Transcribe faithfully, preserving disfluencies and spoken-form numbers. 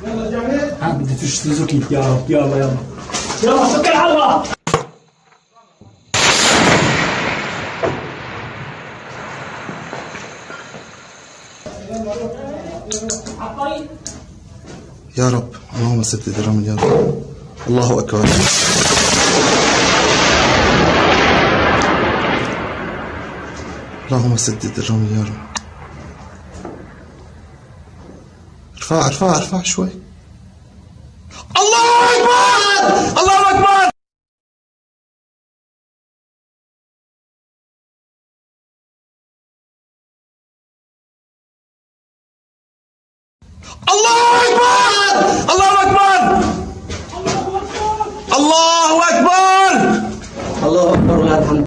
ها بدي تشتري زوكي. يا رب يلا يلا يلا توكل على الله. يا رب اللهم سدد الرمل يا رب. الله أكبر. اللهم سدد الرمل يا رب. ارفع ارفع ارفع شوي. الله أكبر الله أكبر. الله أكبر الله أكبر الله أكبر الله أكبر. الله أكبر.